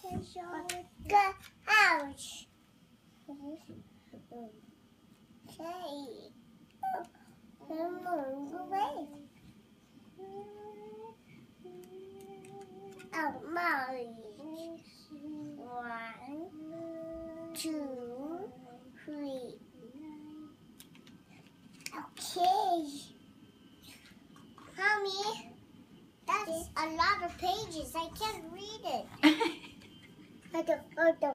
The house. Okay. Oh, Molly. 1, 2, 3. Okay. Mommy, that's a lot of pages. I can't read it.